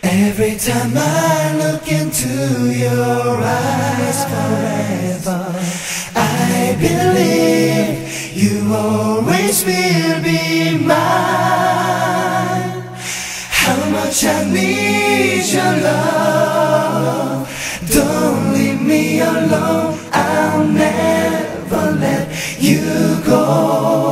Every time I look into your eyes forever, I believe you always will be mine. How much I need your love. Don't leave me alone, I'll never let you go.